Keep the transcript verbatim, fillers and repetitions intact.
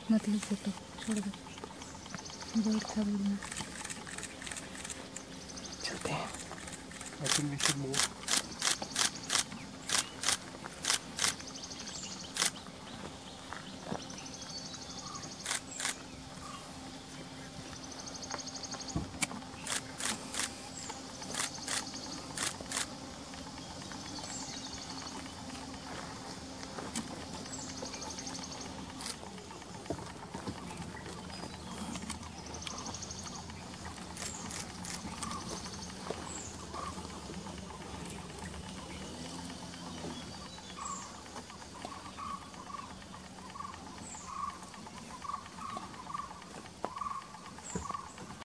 मतलब फोटो छोड़ दो बैठ था बोलना चलते हैं। I think we should move.